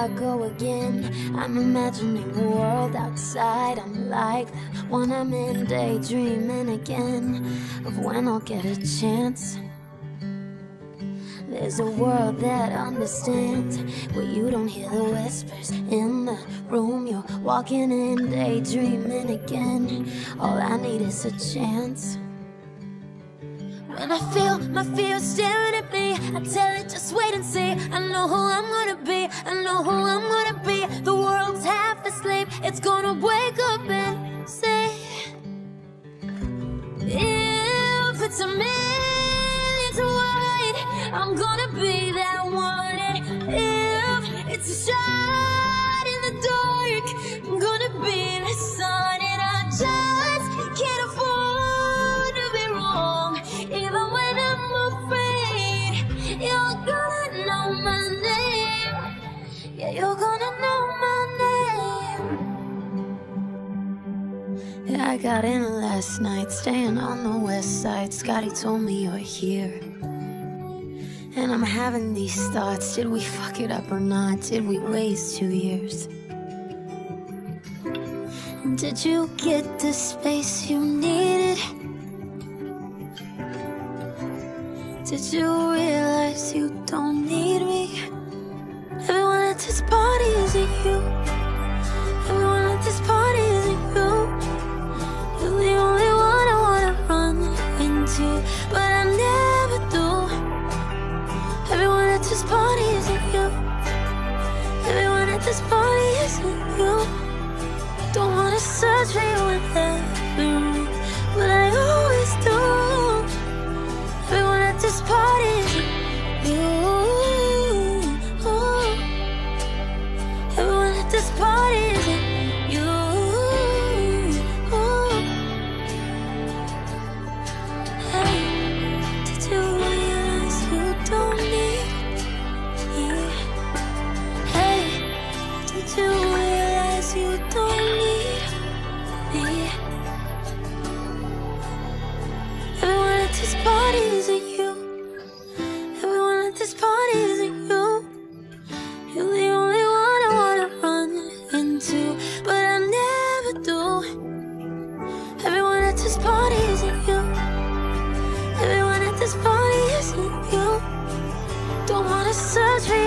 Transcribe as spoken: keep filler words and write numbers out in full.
I go again. I'm imagining a world outside. I'm like that when I'm in daydreaming again of when I'll get a chance. There's a world that understands, where you don't hear the whispers in the room you're walking in, daydreaming again. All I need is a chance. When I feel my fear staring at me, I tell it just wait and see. I know who I'm gonna be, I know who I'm gonna be. The world's half asleep, it's gonna wake up and say, if it's a million to one, I'm gonna be that one. And if it's a shot in the dark, I'm gonna be the sun. And I just can't afford to be wrong, even when I'm afraid. You're gonna know my name. Yeah, you're gonna know my name. Yeah, I got in last night, staying on the west side. Scotty told me you're here, and I'm having these thoughts. Did we fuck it up or not? Did we waste two years? Did you get the space you needed? Did you realize you don't need me? Everyone at this party isn't you. Everyone at this party isn't you. You're the only one I wanna run into, but I never do. Everyone at this party isn't you. Everyone at this party isn't you. Don't wanna search for you in every room, but I always do. Everyone at this party isn't you. Everyone at this party isn't you. Hey, did you realize you don't need me? Hey, did you realize you don't need me? Everyone at this party isn't you. Everyone at this party isn't you. You're the only one I wanna run into, but I never do. Everyone at this party isn't you. Everyone at this party isn't you. Don't wanna search for